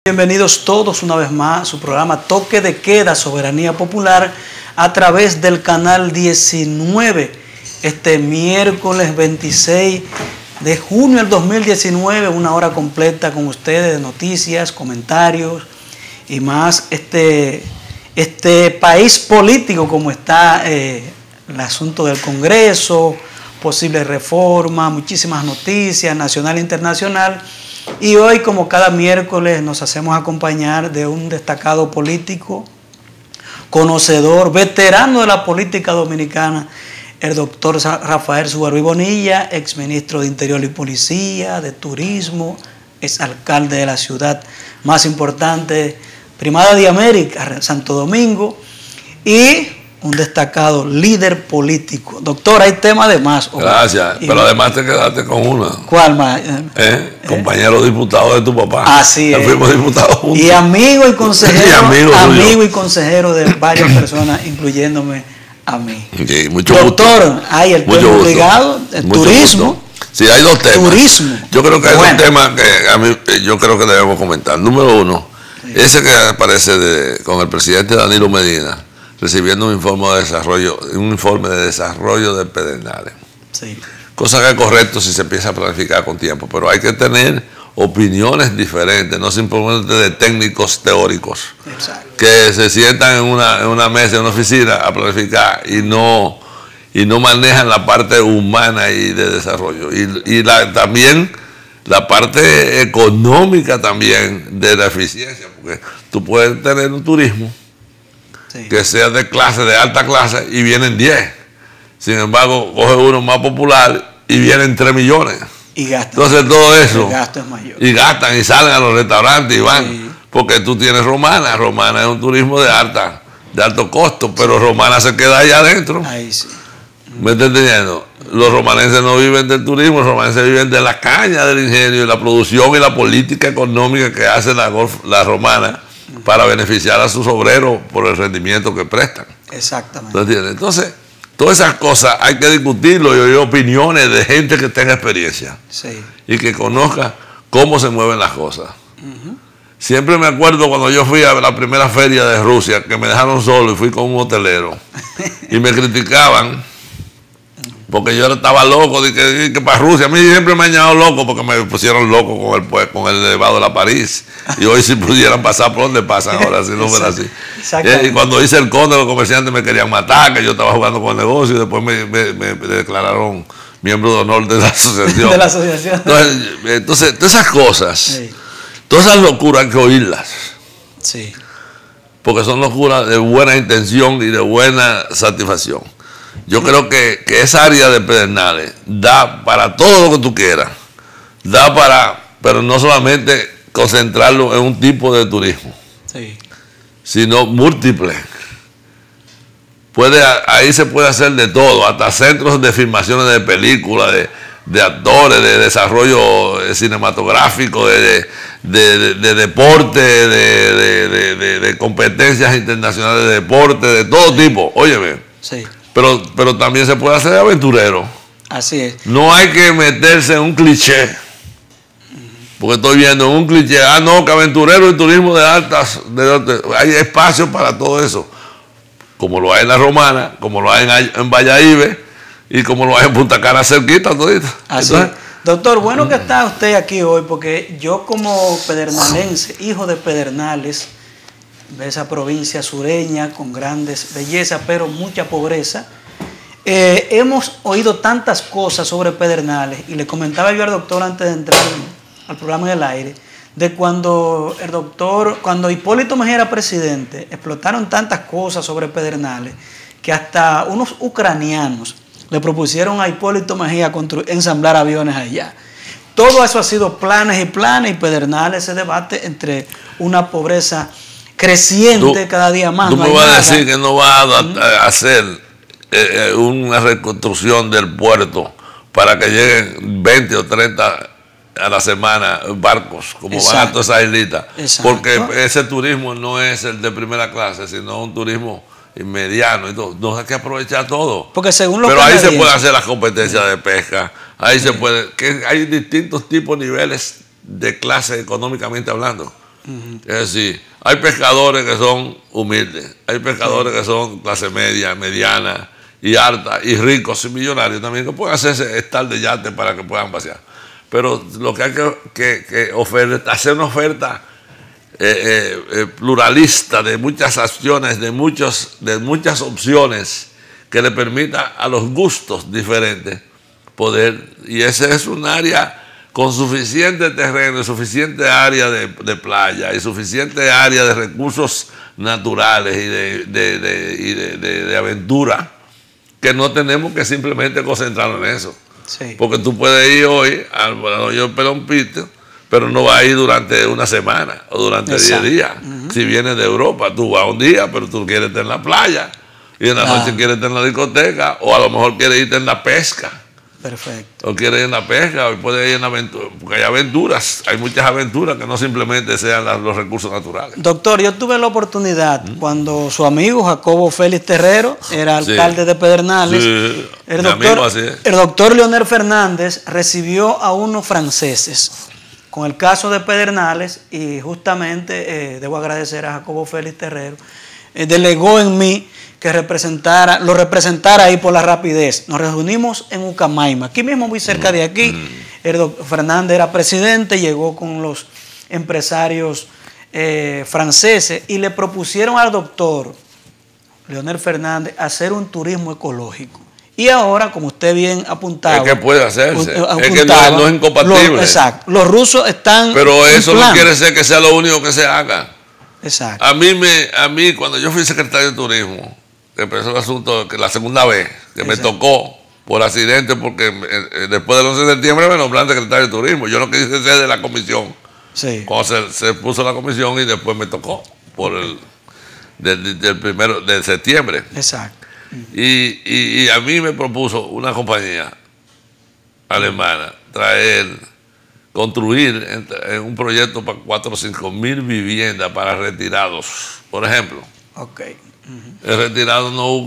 Bienvenidos todos una vez más a su programa Toque de Queda, Soberanía Popular, a través del canal 19, este miércoles 26 de junio del 2019, una hora completa con ustedes de noticias, comentarios y más este país político como está el asunto del Congreso, posibles reformas, muchísimas noticias nacional e internacional. Y hoy, como cada miércoles, nos hacemos acompañar de un destacado político, conocedor, veterano de la política dominicana, el doctor Rafael Subaru Bonilla, exministro de Interior y Policía, de Turismo, es alcalde de la ciudad más importante, Primada de América, Santo Domingo, y un destacado líder político. Doctor, hay tema de más. Gracias, pero además te quedaste con una. ¿Cuál más? Compañero diputado de tu papá. Así es. Fuimos diputados juntos. Y amigo y consejero, y amigo y consejero de varias personas, incluyéndome a mí. Sí, mucho Doctor, gusto. hay el tema obligado, el turismo. Gusto. Sí, hay dos temas. Turismo. Yo creo que hay dos temas que a mí yo creo que debemos comentar. Número uno, ese que aparece con el presidente Danilo Medina, recibiendo un informe de desarrollo de Pedernales. Sí. Cosa que es correcto si se empieza a planificar con tiempo, pero hay que tener opiniones diferentes, no simplemente de técnicos teóricos. Exacto. Que se sientan en una mesa, en una oficina a planificar y no manejan la parte humana y de desarrollo. También la parte económica también de la eficiencia, porque tú puedes tener un turismo que sea de alta clase, y vienen 10. Sin embargo, coge uno más popular y vienen 3 millones. Y gastan. Entonces todo eso. El gasto es mayor. Y gastan y salen a los restaurantes y van. Sí. Porque tú tienes Romana. Romana es un turismo de alto costo, pero Romana se queda allá adentro. Ahí sí. ¿Me estás entendiendo? Los romanenses no viven del turismo, los romanenses viven de la caña del ingenio y la producción y la política económica que hace la Romana para beneficiar a sus obreros por el rendimiento que prestan. Exactamente. Entonces, todas esas cosas hay que discutirlo y oír opiniones de gente que tenga experiencia. Sí. Y que conozca cómo se mueven las cosas. Siempre me acuerdo cuando yo fui a la primera feria de Rusia, que me dejaron solo y fui con un hotelero y me criticaban porque yo estaba loco de que para Rusia. A mí siempre me han llamado loco porque me pusieron loco con el elevado de la París. Y hoy si pudieran pasar por donde pasan ahora, si no fuera así. Y cuando hice el conde, los comerciantes me querían matar, que yo estaba jugando con el negocio, y después me declararon miembro de honor de la asociación. De la asociación. Entonces todas esas cosas, todas esas locuras hay que oírlas. Sí. Porque son locuras de buena intención y de buena satisfacción. Yo creo que esa área de Pedernales da para todo lo que tú quieras. Pero no solamente concentrarlo en un tipo de turismo, sino múltiples. Ahí se puede hacer de todo, hasta centros de filmaciones de películas, de actores, de desarrollo cinematográfico, de deporte, de competencias internacionales de deporte, de todo tipo. Óyeme. Sí. Pero también se puede hacer de aventurero. Así es. No hay que meterse en un cliché. Porque estoy viendo un cliché. No, que aventurero y turismo de altas. Hay espacio para todo eso. Como lo hay en la Romana, como lo hay en Valladolid y como lo hay en Punta Cana cerquita. Todito. Así es. Doctor, bueno que está usted aquí hoy, porque yo como pedernales, hijo de Pedernales, de esa provincia sureña con grandes bellezas, pero mucha pobreza. Hemos oído tantas cosas sobre Pedernales, y le comentaba yo al doctor antes de entrar al programa en el aire, de cuando Hipólito Mejía era presidente, explotaron tantas cosas sobre Pedernales que hasta unos ucranianos le propusieron a Hipólito Mejía ensamblar aviones allá. Todo eso ha sido planes y planes, y Pedernales se debate entre una pobreza creciente cada día más. Tú me vas a decir que no vas a hacer una reconstrucción del puerto para que lleguen 20 o 30 a la semana barcos, como van a todas esas islitas. Porque ese turismo no es el de primera clase, sino un turismo mediano. Entonces, no hay que aprovechar todo. Porque según los Pero ahí se puede hacer las competencias de pesca. Ahí se puede, que hay distintos tipos, niveles de clase económicamente hablando. Es decir, hay pescadores que son humildes, hay pescadores que son clase media, mediana y alta, y ricos y millonarios también, que pueden hacerse estar de yate para que puedan pasear. Pero lo que hay que hacer una oferta pluralista de muchas acciones, de muchas opciones que le permita a los gustos diferentes poder, y ese es un área con suficiente terreno, suficiente área de playa y suficiente área de recursos naturales y de aventura, que no tenemos que simplemente concentrarnos en eso. Sí. Porque tú puedes ir hoy al Arroyo Pelón Pito, pero no vas a ir durante una semana o durante 10 días. Si vienes de Europa, tú vas un día, pero tú quieres estar en la playa y en la noche quieres estar en la discoteca, o a lo mejor quieres irte en la pesca. Perfecto. O quieres ir en la pesca, o puedes ir en aventura, porque hay aventuras, hay muchas aventuras que no simplemente sean los recursos naturales. Doctor, yo tuve la oportunidad cuando su amigo Jacobo Félix Terrero era alcalde de Pedernales. Sí, el doctor Leonel Fernández recibió a unos franceses con el caso de Pedernales, y justamente debo agradecer a Jacobo Félix Terrero, delegó en mí que lo representara ahí por la rapidez. Nos reunimos en Ucamaima, aquí mismo muy cerca de aquí. El doctor Fernández era presidente, llegó con los empresarios franceses y le propusieron al doctor Leonel Fernández hacer un turismo ecológico. Y ahora, como usted bien apuntaba, es que puede hacerse, es que no es incompatible. Exacto, los rusos están. Pero eso no quiere decir que sea lo único que se haga. Exacto. A mí cuando yo fui secretario de turismo, empezó el asunto que la segunda vez que me tocó por accidente, porque después del 11 de septiembre me nombraron secretario de turismo. Yo no quise ser de la comisión. Sí. Cuando se puso la comisión, y después me tocó por del 1 de septiembre. Exacto. Y a mí me propuso una compañía alemana construir un proyecto para 4 o 5 mil viviendas para retirados, por ejemplo. Okay. El retirado no hubo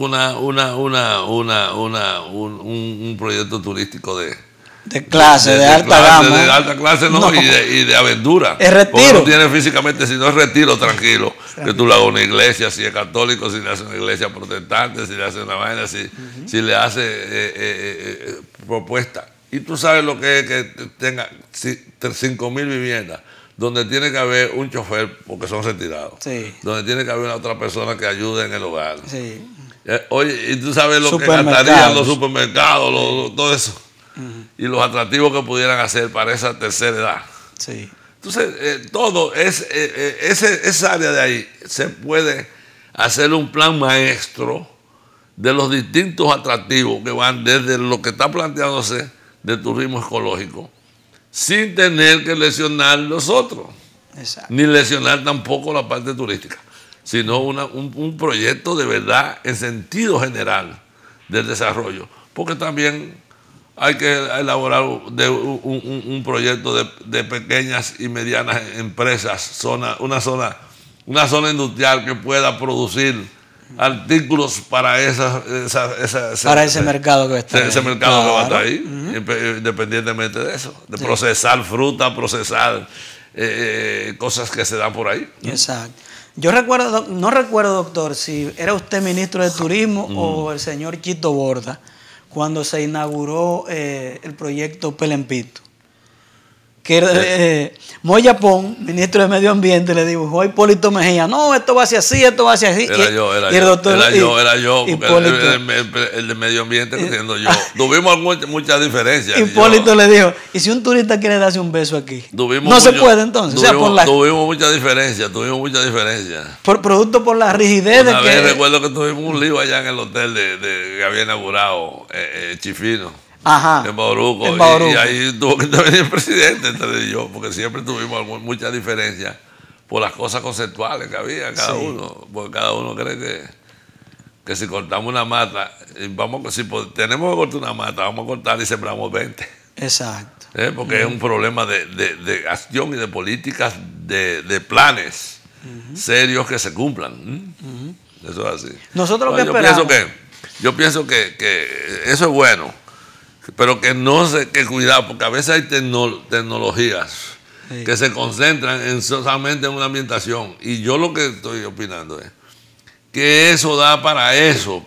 un proyecto turístico de clase, de alta gama. De alta clase, no. Y de aventura. Es retiro. Porque no tiene físicamente, si no es retiro, tranquilo. Que tú le hagas una iglesia, si es católico, si le haces una iglesia protestante, si le haces una vaina, si le haces propuesta. Y tú sabes lo que es que tenga 5.000 viviendas, donde tiene que haber un chofer, porque son retirados. Sí. Donde tiene que haber una otra persona que ayude en el hogar. Sí. Oye, y tú sabes lo que gastarían los supermercados, todo eso. Y los atractivos que pudieran hacer para esa tercera edad. Sí. Entonces, todo esa área de ahí se puede hacer un plan maestro de los distintos atractivos que van desde lo que está planteándose de turismo ecológico, sin tener que lesionar los otros. Exacto. Ni lesionar tampoco la parte turística, sino un proyecto de verdad en sentido general del desarrollo, porque también hay que elaborar un proyecto de pequeñas y medianas empresas, una zona industrial que pueda producir artículos para ese mercado que está ahí. Ese mercado que va a estar ahí, independientemente de eso, de procesar fruta, procesar cosas que se dan por ahí. Exacto. Yo no recuerdo, doctor, si era usted ministro de Turismo o el señor Chito Borda, cuando se inauguró el proyecto Pelempito. Que Moya Pon, ministro de Medio Ambiente, le dijo a Hipólito Mejía, no, esto va a ser así, esto va a ser así. Era yo, porque el de Medio Ambiente siendo yo. Tuvimos muchas diferencias. Hipólito le dijo, ¿y si un turista quiere darse un beso aquí? No se puede entonces. Tuvimos muchas diferencias. Por producto por la rigidez de que... recuerdo que tuvimos un lío allá en el hotel que había inaugurado Chifino. Ajá, en Bauruco. Y ahí tuvo que venir el presidente, entonces yo, porque siempre tuvimos muchas diferencias por las cosas conceptuales que había cada uno, porque cada uno cree que si cortamos una mata, si tenemos que cortar una mata, vamos a cortar y sembramos 20. Exacto. Porque es un problema de acción y de políticas, de planes serios que se cumplan. Eso es así. Nosotros lo que esperamos. Yo pienso que eso es bueno, pero que cuidado, porque a veces hay tecnologías que se concentran solamente en una ambientación. Y yo lo que estoy opinando es que eso da para eso,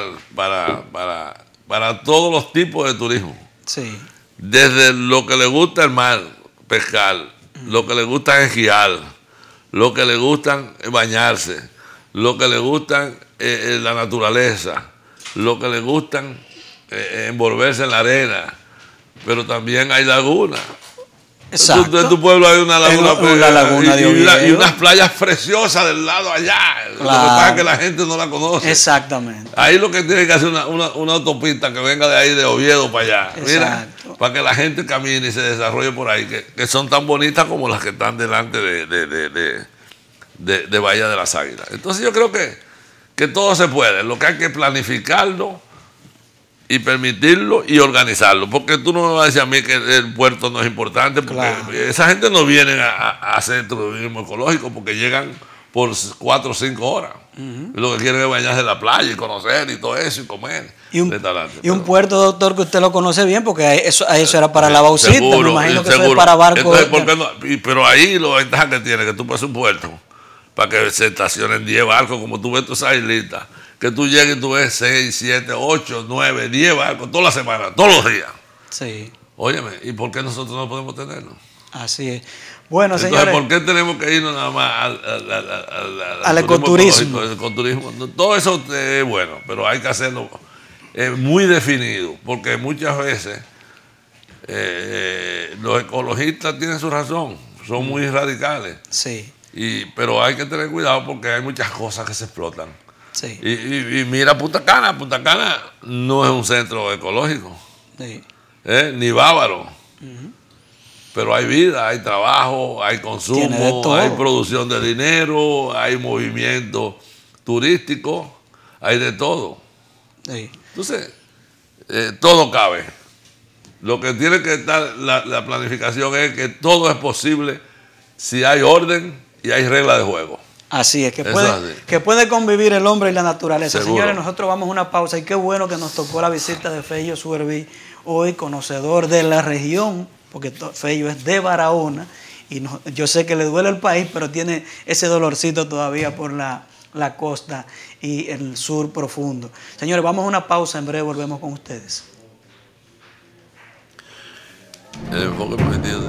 para todos los tipos de turismo. Sí. Desde lo que le gusta el mar, pescar, lo que le gusta es esquiar, lo que le gustan es bañarse, lo que le gustan es la naturaleza, lo que le gustan es envolverse en la arena, pero también hay lagunas. Exacto. En tu pueblo hay una laguna, una laguna de y unas playas preciosas del lado allá. Claro. Lo que pasa es que la gente no la conoce. Exactamente. Ahí lo que tiene que hacer una autopista que venga de ahí de Oviedo para allá. Mira, para que la gente camine y se desarrolle por ahí, que son tan bonitas como las que están delante de Bahía de las Águilas. Entonces yo creo que todo se puede. Lo que hay que planificarlo y permitirlo y organizarlo, porque tú no me vas a decir a mí que el puerto no es importante, porque esa gente no viene a hacer turismo ecológico porque llegan por 4 o 5 horas. Lo que quieren es bañarse en la playa y conocer y todo eso y comer. Y un puerto, doctor, que usted lo conoce bien, porque eso era para la bauxita, seguro, me imagino que seguro. eso es para barcos. Pero ahí la ventaja que tiene, que tú puedes un puerto para que se estacionen 10 barcos, como tú ves todas esas islitas, que tú llegues y tú ves 6, 7, 8, 9, 10 barcos toda la semana, todos los días. Sí. Óyeme, ¿y por qué nosotros no podemos tenerlo? Así es. Bueno, entonces, señores, ¿por qué tenemos que irnos nada más al ecoturismo? El ecoturismo. Todo eso es bueno, pero hay que hacerlo muy definido, porque muchas veces los ecologistas tienen su razón, son muy radicales. Sí. Pero hay que tener cuidado porque hay muchas cosas que se explotan. Sí. Y mira Punta Cana. Punta Cana no es un centro ecológico, sí, ni bávaro. Pero hay vida, hay trabajo, hay consumo, hay producción de dinero, hay movimiento turístico, hay de todo. Sí. Entonces, todo cabe. Lo que tiene que estar la planificación es que todo es posible si hay orden y hay reglas de juego. Así es, que puede convivir el hombre y la naturaleza. Seguro. Señores, nosotros vamos a una pausa y qué bueno que nos tocó la visita de Fello Suerví, hoy conocedor de la región, porque Fello es de Barahona y yo sé que le duele el país, pero tiene ese dolorcito todavía por la costa y el sur profundo. Señores, vamos a una pausa, en breve volvemos con ustedes. El enfoque prometido.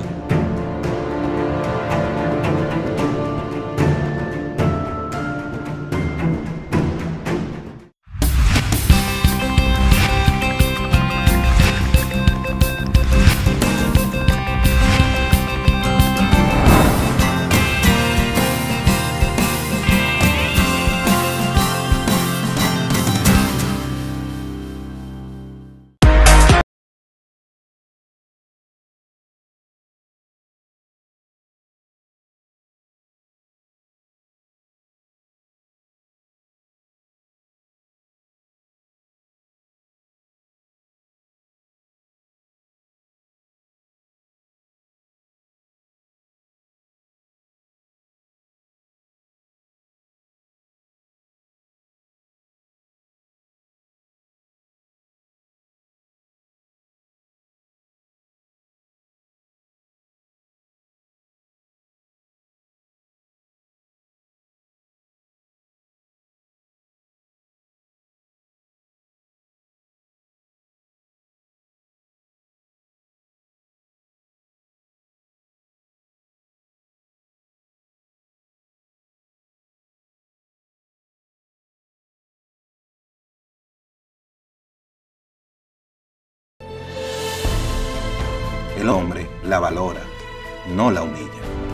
El hombre la valora, no la humilla.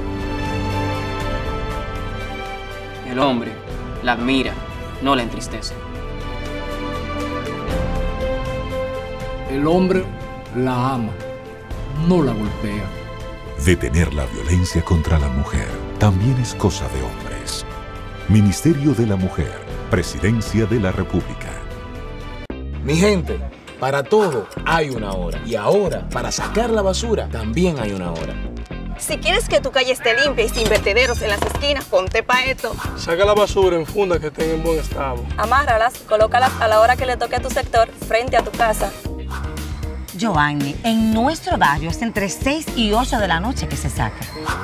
El hombre la admira, no la entristece. El hombre la ama, no la golpea. Detener la violencia contra la mujer también es cosa de hombres. Ministerio de la Mujer, Presidencia de la República. Mi gente, para todo hay una hora. Y ahora, para sacar la basura, también hay una hora. Si quieres que tu calle esté limpia y sin vertederos en las esquinas, ponte pa' esto. Saca la basura en fundas que estén en buen estado. Amárralas, colócalas a la hora que le toque a tu sector, frente a tu casa. Joanny, en nuestro barrio es entre 6 y 8 de la noche que se saca.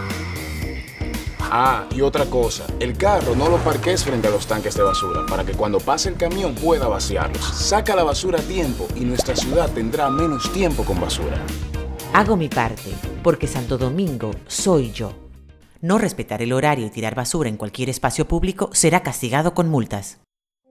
Ah, y otra cosa, el carro no lo parques frente a los tanques de basura para que cuando pase el camión pueda vaciarlos. Saca la basura a tiempo y nuestra ciudad tendrá menos tiempo con basura. Hago mi parte, porque Santo Domingo soy yo. No respetar el horario y tirar basura en cualquier espacio público será castigado con multas.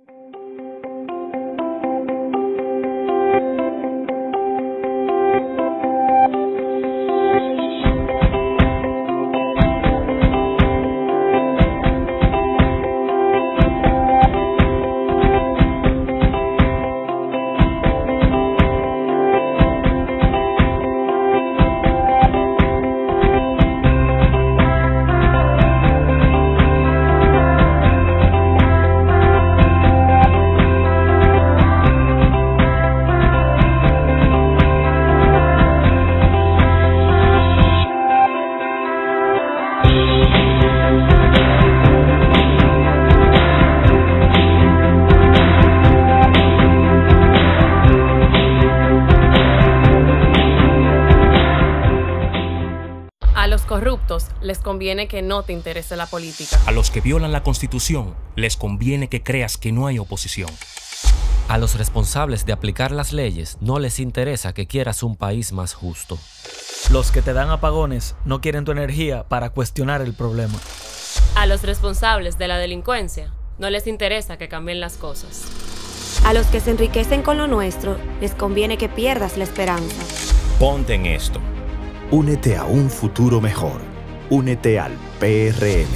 Les conviene que no te interese la política. A los que violan la Constitución, les conviene que creas que no hay oposición. A los responsables de aplicar las leyes, no les interesa que quieras un país más justo. Los que te dan apagones no quieren tu energía para cuestionar el problema. A los responsables de la delincuencia, no les interesa que cambien las cosas. A los que se enriquecen con lo nuestro, les conviene que pierdas la esperanza. Ponte en esto. Únete a un futuro mejor. Únete al PRM.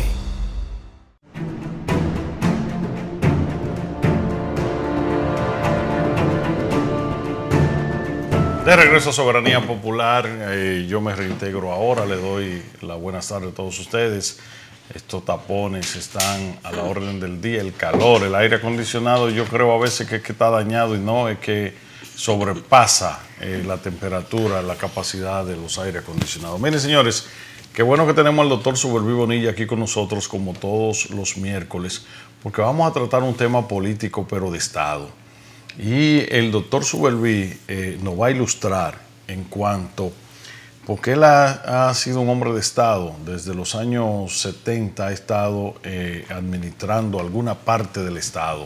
De regreso a Soberanía Popular, yo me reintegro ahora, le doy la buenas tardes a todos ustedes. Estos tapones están a la orden del día, el calor, el aire acondicionado, yo creo a veces que está dañado y no, es que sobrepasa la temperatura, la capacidad de los aire acondicionados. Miren, señores, qué bueno que tenemos al doctor Suberví Bonilla aquí con nosotros como todos los miércoles, porque vamos a tratar un tema político pero de Estado. Y el doctor Suberví nos va a ilustrar en cuanto, porque él ha sido un hombre de Estado, desde los años 70 ha estado administrando alguna parte del Estado,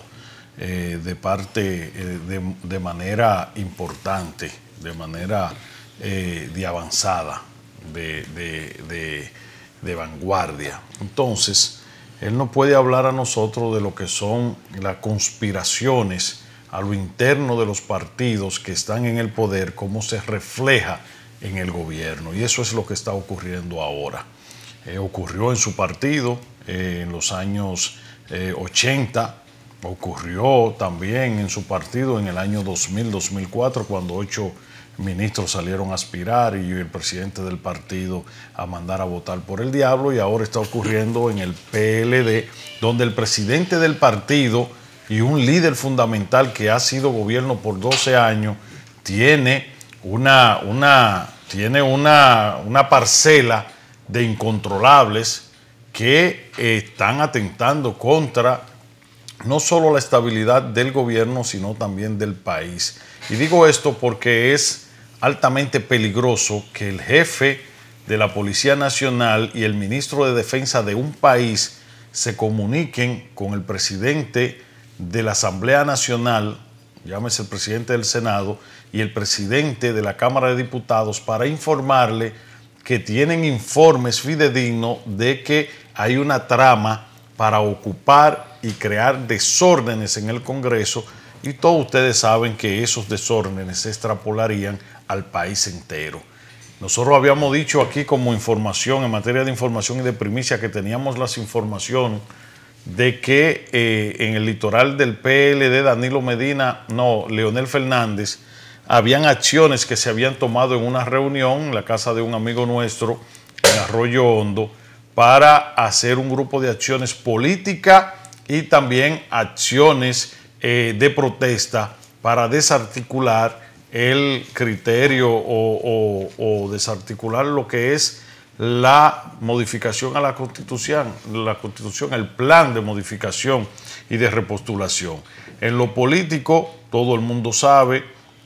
de manera importante, de manera de avanzada. De vanguardia. Entonces, él no puede hablar a nosotros de lo que son las conspiraciones a lo interno de los partidos que están en el poder, cómo se refleja en el gobierno. Y eso es lo que está ocurriendo ahora. Ocurrió en su partido en los años 80, ocurrió también en su partido en el año 2000-2004, cuando 8 ministros salieron a aspirar y el presidente del partido a mandar a votar por el diablo, y ahora está ocurriendo en el PLD, donde el presidente del partido y un líder fundamental que ha sido gobierno por 12 años tiene una parcela de incontrolables que están atentando contra no solo la estabilidad del gobierno, sino también del país. Y digo esto porque es altamente peligroso que el jefe de la Policía Nacional y el ministro de Defensa de un país se comuniquen con el presidente de la Asamblea Nacional, llámese el presidente del Senado, y el presidente de la Cámara de Diputados para informarle que tienen informes fidedignos de que hay una trama para ocupar y crear desórdenes en el Congreso, y todos ustedes saben que esos desórdenes se extrapolarían al país entero. Nosotros habíamos dicho aquí como información, en materia de información y de primicia, que teníamos las informaciones de que en el litoral del PLD, Leonel Fernández, habían acciones que se habían tomado en una reunión en la casa de un amigo nuestro en Arroyo Hondo para hacer un grupo de acciones políticas y también acciones de protesta para desarticular el criterio o desarticular lo que es la modificación a la Constitución, el plan de modificación y de repostulación. En lo político, todo el mundo sabe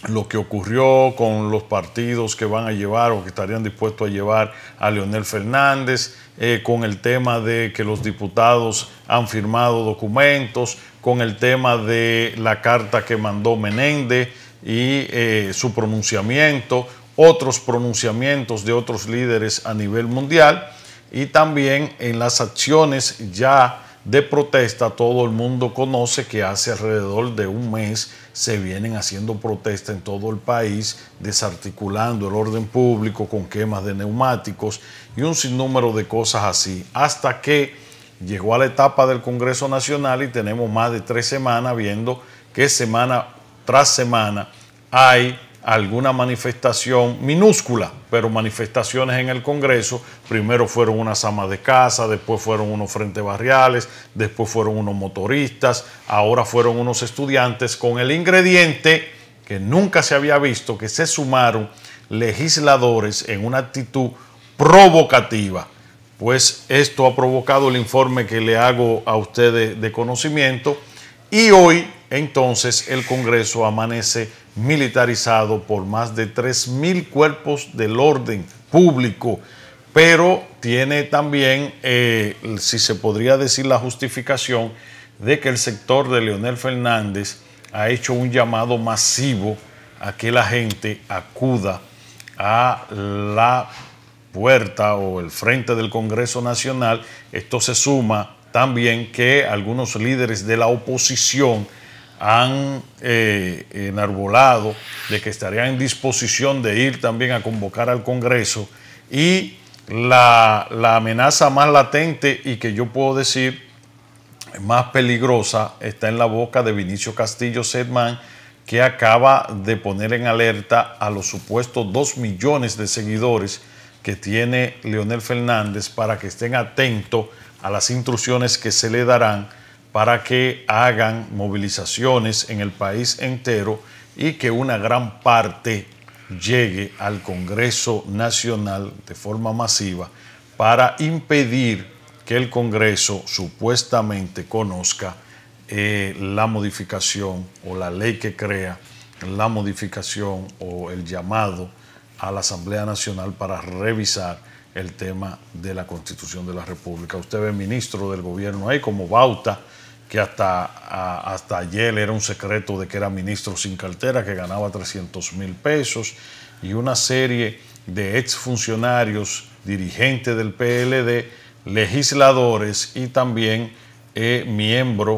lo que ocurrió con los partidos que van a llevar o que estarían dispuestos a llevar a Leonel Fernández, con el tema de que los diputados han firmado documentos, con el tema de la carta que mandó Menéndez y su pronunciamiento, otros pronunciamientos de otros líderes a nivel mundial, y también en las acciones ya de protesta. Todo el mundo conoce que hace alrededor de un mes se vienen haciendo protestas en todo el país, desarticulando el orden público con quemas de neumáticos y un sinnúmero de cosas así, hasta que llegó a la etapa del Congreso Nacional y tenemos más de 3 semanas viendo que semana tras semana hay alguna manifestación minúscula, pero manifestaciones en el Congreso. Primero fueron unas amas de casa, después fueron unos frentes barriales, después fueron unos motoristas, ahora fueron unos estudiantes, con el ingrediente que nunca se había visto, que se sumaron legisladores en una actitud provocativa. Pues esto ha provocado el informe que le hago a ustedes de conocimiento, y hoy entonces el Congreso amanece militarizado por más de 3.000 cuerpos del orden público, pero tiene también, si se podría decir, la justificación de que el sector de Leonel Fernández ha hecho un llamado masivo a que la gente acuda a la puerta o el frente del Congreso Nacional. Esto se suma también que algunos líderes de la oposición han enarbolado de que estarían en disposición de ir también a convocar al Congreso, y la amenaza más latente y que yo puedo decir más peligrosa está en la boca de Vinicio Castillo Sedman, que acaba de poner en alerta a los supuestos 2 millones de seguidores que tiene Leonel Fernández para que estén atentos a las instrucciones que se le darán para que hagan movilizaciones en el país entero y que una gran parte llegue al Congreso Nacional de forma masiva para impedir que el Congreso supuestamente conozca la modificación o la ley que crea la modificación o el llamado a la Asamblea Nacional para revisar el tema de la Constitución de la República. Usted ve ministro del gobierno ahí como Bauta, que hasta ayer era un secreto de que era ministro sin cartera, que ganaba 300,000 pesos, y una serie de exfuncionarios, dirigentes del PLD, legisladores y también miembro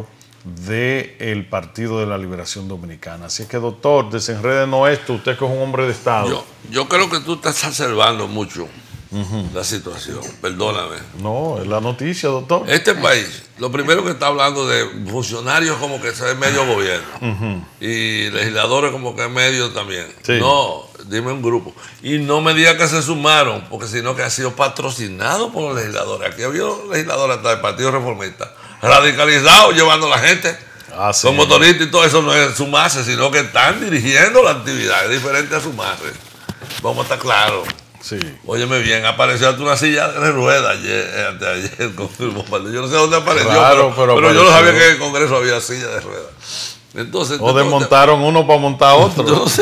del Partido de la Liberación Dominicana. Así que, doctor, desenrédenos esto, usted que es un hombre de Estado. Yo creo que tú estás observando mucho la situación, perdóname. No, es la noticia, doctor. Este país, lo primero que está hablando de funcionarios como que es medio gobierno y legisladores como que es medio también. Sí. No, dime un grupo. Y no me diga que se sumaron, porque sino que ha sido patrocinado por los legisladores. Aquí había legisladores hasta del Partido Reformista, radicalizados, llevando a la gente. Son motoristas y todo eso. No es sumarse, sino que están dirigiendo la actividad, es diferente a sumarse. Vamos a estar claros. Sí. Óyeme bien, apareció hasta una silla de ruedas ayer con el bombardeo. Yo no sé dónde apareció, claro, pero yo no sabía que en el Congreso había silla de ruedas. Entonces, o desmontaron uno para montar otro. Yo no sé,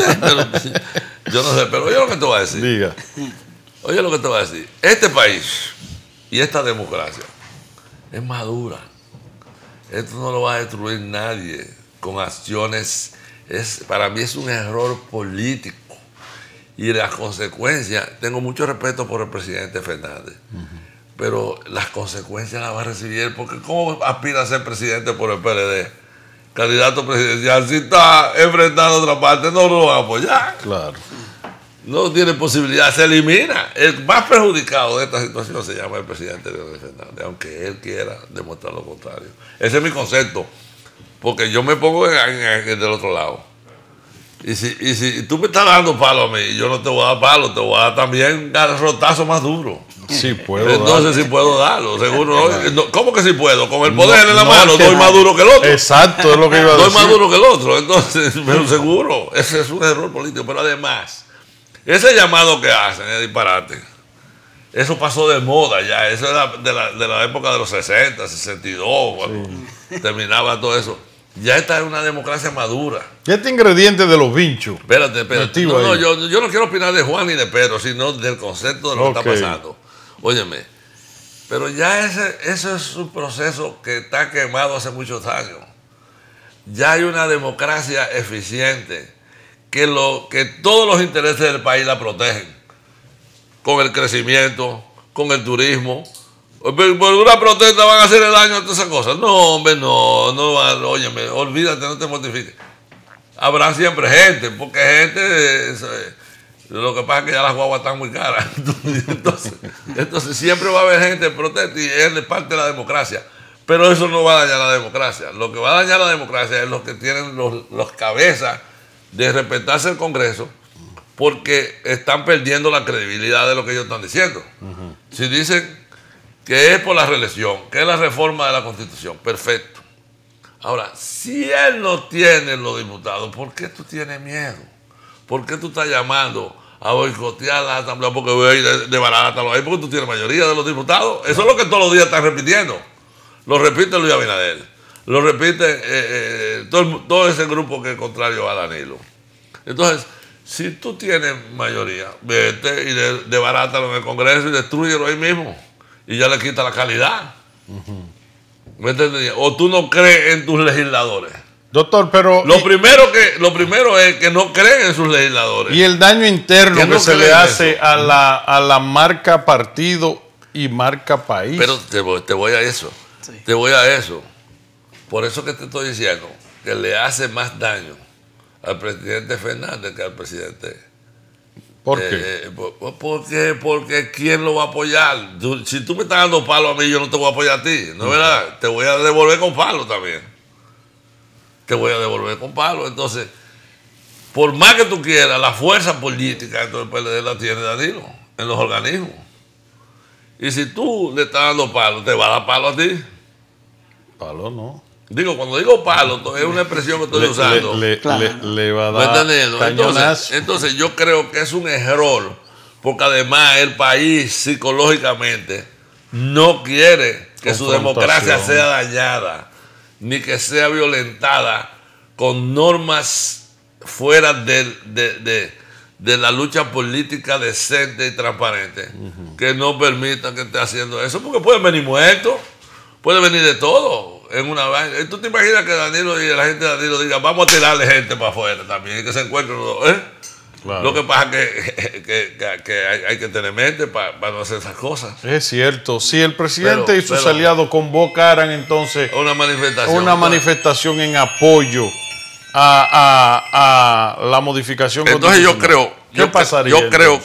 pero oye lo que te voy a decir. Diga. Oye lo que te voy a decir. Este país y esta democracia es madura. Esto no lo va a destruir nadie con acciones. Para mí es un error político. Y las consecuencias, tengo mucho respeto por el presidente Fernández, pero las consecuencias las va a recibir él, porque ¿cómo aspira a ser presidente por el PLD? Candidato presidencial, si está enfrentando a otra parte, no lo va a apoyar. Claro. No tiene posibilidad, se elimina. El más perjudicado de esta situación se llama el presidente Leonel Fernández, aunque él quiera demostrar lo contrario. Ese es mi concepto, porque yo me pongo del otro lado. Y si tú me estás dando palo a mí, yo no te voy a dar palo, te voy a dar también garrotazo más duro. Sí, puedo. Entonces sí puedo darlo, seguro. No, ¿cómo que sí puedo? Con el poder en la mano doy más duro que el otro. Exacto, es lo que iba a decir. Doy más duro que el otro, entonces, pero seguro, ese es un error político. Pero además, ese llamado que hacen es disparate. Eso pasó de moda ya, eso era de la época de los 60, 62, cuando terminaba todo eso. Ya esta es una democracia madura. Y este ingrediente de los vinchos. Espérate. No, yo no quiero opinar de Juan ni de Pedro, sino del concepto de lo que está pasando. Óyeme, pero ya eso es un proceso que está quemado hace muchos años. Ya hay una democracia eficiente que todos los intereses del país la protegen. Con el crecimiento, con el turismo. Por una protesta van a hacerle daño a todas esas cosas. No, hombre, óyeme, olvídate, no te mortifiques. Habrá siempre gente, porque gente, lo que pasa es que ya las guaguas están muy caras. Entonces siempre va a haber gente que protesta y es parte de la democracia. Pero eso no va a dañar la democracia. Lo que va a dañar la democracia es los que tienen los cabezas de respetarse el Congreso, porque están perdiendo la credibilidad de lo que ellos están diciendo. Si dicen que es por la reelección, que es la reforma de la Constitución, perfecto. Ahora, si él no tiene los diputados, ¿por qué tú tienes miedo? ¿Por qué tú estás llamando a boicotear la Asamblea? Porque voy a ir de barátalo ahí, porque tú tienes mayoría de los diputados. Eso es lo que todos los días están repitiendo. Lo repite Luis Abinader, lo repite todo ese grupo que es contrario a Danilo. Entonces, si tú tienes mayoría, vete y debarátalo en el Congreso y destrúyelo ahí mismo. Y ya le quita la calidad. ¿Me entiendes? O tú no crees en tus legisladores. Doctor, pero... Lo primero es que no creen en sus legisladores. Y el daño interno que se le hace a la marca partido y marca país. Pero te voy a eso. Sí. Te voy a eso. Por eso que te estoy diciendo que le hace más daño al presidente Fernández que al presidente. ¿Por qué? Porque ¿quién lo va a apoyar? Si tú me estás dando palo a mí, yo no te voy a apoyar a ti, ¿no es verdad? Te voy a devolver con palo también. Te voy a devolver con palo. Entonces, por más que tú quieras, la fuerza política dentro del PLD la tiene Danilo, en los organismos. Y si tú le estás dando palo, ¿te va a dar palo a ti? Palo no. Digo, cuando digo palo, es una expresión que estoy usando. Le va a dar cañonazo. Entonces yo creo que es un error, porque además el país psicológicamente no quiere que su democracia sea dañada, ni que sea violentada con normas fuera de la lucha política decente y transparente, que no permitan que esté haciendo eso, porque pueden venir muertos, puede venir de todo. En una vaina. ¿Tú te imaginas que Danilo y la gente de Danilo diga vamos a tirarle gente para afuera también y que se encuentren los dos? Claro. Lo que pasa es que hay que tener mente para no hacer esas cosas. Es cierto. Si el presidente y sus aliados convocaran entonces una manifestación en apoyo a la modificación. Entonces yo creo, ¿qué pasaría? Yo creo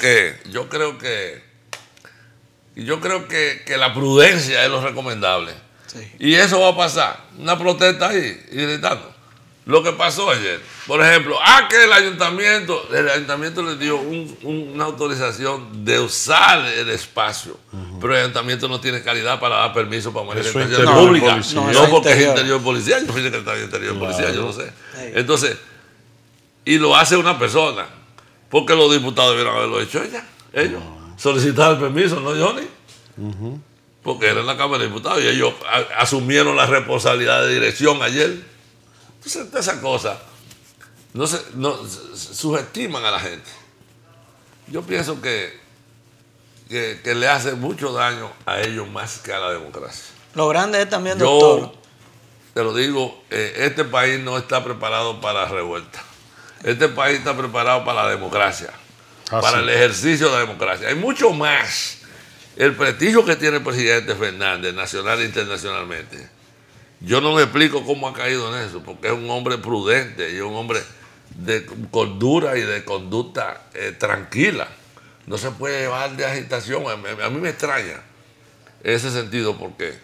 que la prudencia es lo recomendable. Sí. Y eso va a pasar. Una protesta ahí, gritando. Lo que pasó ayer. Por ejemplo, que el ayuntamiento le dio una autorización de usar el espacio. Pero el ayuntamiento no tiene calidad para dar permiso para manifestación pública. No, porque es interior policial. Yo fui secretario de interior policial, yo no sé. Entonces, y lo hace una persona. Porque los diputados debieron haberlo hecho ellos. Solicitar el permiso, ¿no, Johnny? Porque era en la Cámara de Diputados y ellos asumieron la responsabilidad de dirección ayer. Entonces, esas cosas no subestiman a la gente. Yo pienso que le hace mucho daño a ellos más que a la democracia. Lo grande es también, doctor. Te lo digo, este país no está preparado para la revuelta. Este país está preparado para la democracia, para el ejercicio de la democracia. Hay mucho más. El prestigio que tiene el presidente Fernández, nacional e internacionalmente, yo no me explico cómo ha caído en eso, porque es un hombre prudente y es un hombre de cordura y de conducta tranquila. No se puede llevar de agitación. A mí me extraña ese sentido,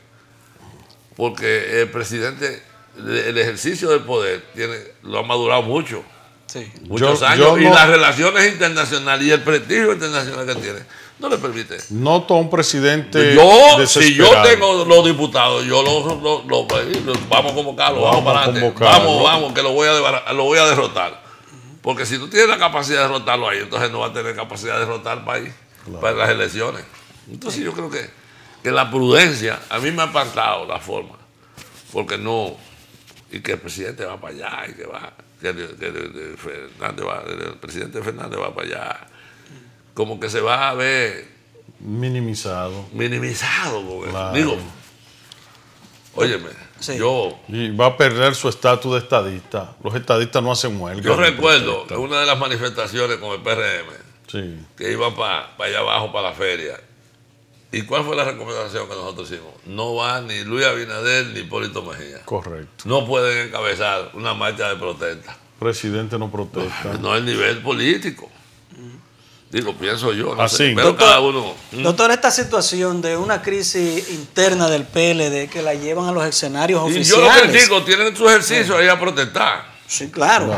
porque el presidente, el ejercicio del poder, lo ha madurado mucho. Sí. Muchos años. Y las relaciones internacionales y el prestigio internacional que tiene no le permite. Noto a un presidente si yo tengo los diputados, yo vamos a convocarlo, vamos para adelante, vamos, que lo voy a derrotar. Porque si tú tienes la capacidad de derrotarlo ahí, entonces no va a tener capacidad de derrotar al país para las elecciones. Entonces yo creo que la prudencia, a mí me ha espantado la forma, porque no y que el presidente va para allá, y que va, que el presidente Fernández va para allá, como que se va a ver minimizado. Claro. Digo, óyeme, y va a perder su estatus de estadista. Los estadistas no hacen huelga. Yo recuerdo una de las manifestaciones con el PRM, que iban para allá abajo, para la feria. ¿Y cuál fue la recomendación que nosotros hicimos? No va ni Luis Abinader ni Hipólito Mejía. Correcto. No pueden encabezar una marcha de protesta. Presidente no protesta. No es el nivel político. Digo, pienso yo. No Así. sé, pero Doctor, cada uno. Doctor, esta situación de una crisis interna del PLD que la llevan a los escenarios Y oficiales. yo lo critico, tienen su ejercicio ahí a protestar. Sí, claro.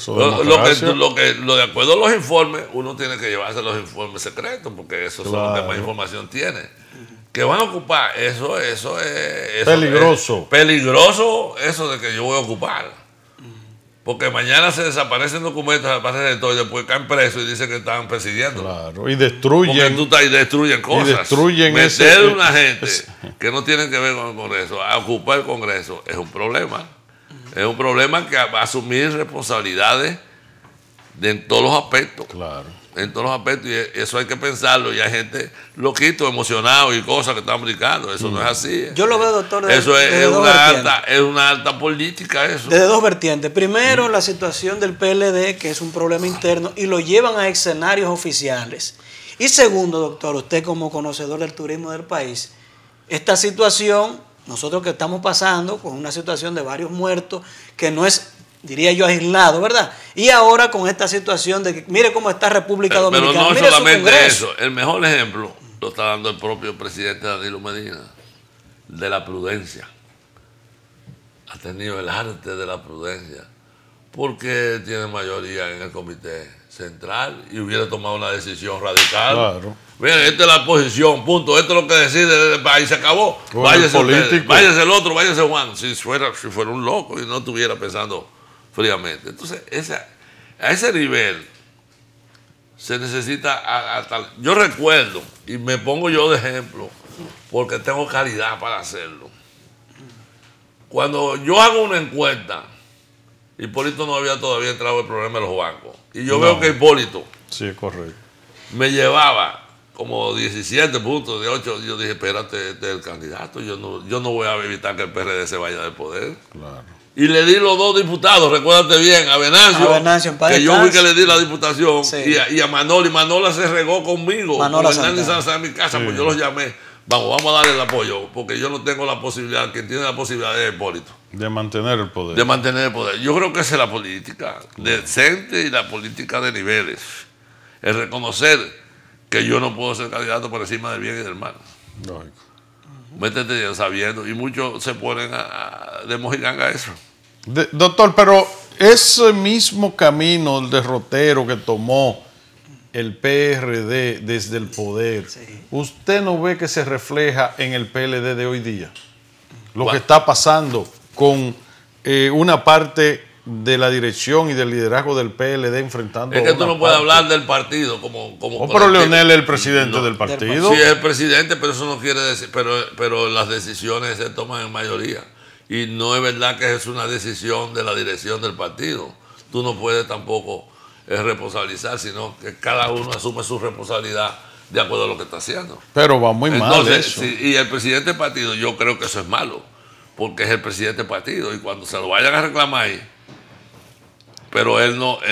Lo de acuerdo a los informes, uno tiene que llevarse los informes secretos, porque esos son los que más información tiene. Que van a ocupar, eso es peligroso. Peligroso eso de que yo voy a ocupar. Porque mañana se desaparecen documentos, desaparece todo, y después caen presos y dicen que están persiguiendo. Claro, y destruyen. Y destruyen cosas. Y destruyen meter una gente que no tiene que ver con el Congreso a ocupar el Congreso es un problema. Es un problema que va a asumir responsabilidades en todos los aspectos. Claro. En todos los aspectos. Y eso hay que pensarlo. Y hay gente loquito, emocionado y cosas que están brincando. Eso no es así. Yo lo veo, doctor. Eso es una alta política. Eso. Desde dos vertientes. Primero, la situación del PLD, que es un problema interno, y lo llevan a escenarios oficiales. Y segundo, doctor, usted como conocedor del turismo del país, esta situación, nosotros que estamos pasando con una situación de varios muertos, que no es, diría yo, aislado, ¿verdad? Y ahora con esta situación de que mire cómo está República Dominicana. Pero no mire solamente eso. El mejor ejemplo lo está dando el propio presidente Danilo Medina, de la prudencia. Ha tenido el arte de la prudencia, porque tiene mayoría en el comité central y hubiera tomado una decisión radical. Claro. Miren, esta es la posición, punto. Esto es lo que decide el país, se acabó. Váyase usted, váyase el otro, váyase Juan. Si fuera un loco y no estuviera pensando fríamente. Entonces, a ese nivel se necesita yo recuerdo, y me pongo yo de ejemplo, porque tengo calidad para hacerlo. Cuando yo hago una encuesta, Hipólito no había todavía entrado el problema de los bancos. Y yo veo que Hipólito me llevaba como 17 puntos de 8. Yo dije, espérate, este es el candidato. Yo no voy a evitar que el PRD se vaya del poder. Claro. Y le di los dos diputados, recuérdate bien, a Venancio, que yo vi que le di la diputación, y a Manolo. Y Manola se regó conmigo. Manola en mi casa, pues yo los llamé. Vamos a darle el apoyo, porque yo no tengo la posibilidad, quien tiene la posibilidad es Hipólito. De mantener el poder. De mantener el poder. Yo creo que esa es la política decente y la política de niveles. El reconocer que yo no puedo ser candidato por encima del bien y del mal. Lógico. Métete sabiendo, y muchos se ponen de mojiganga a eso. Doctor, pero ese mismo camino, el derrotero que tomó el PRD desde el poder, ¿usted no ve que se refleja en el PLD de hoy día? Lo que está pasando con una parte de la dirección y del liderazgo del PLD enfrentando es que tú no puedes hablar del partido como pero Leonel es el presidente del partido. Sí, es el presidente, pero eso no quiere decir, pero las decisiones se toman en mayoría. Y no es verdad que es una decisión de la dirección del partido. Tú no puedes tampoco responsabilizar, sino que cada uno asume su responsabilidad de acuerdo a lo que está haciendo. Pero va muy mal eso. Y el presidente del partido, yo creo que eso es malo, porque es el presidente del partido, y cuando se lo vayan a reclamar ahí, pero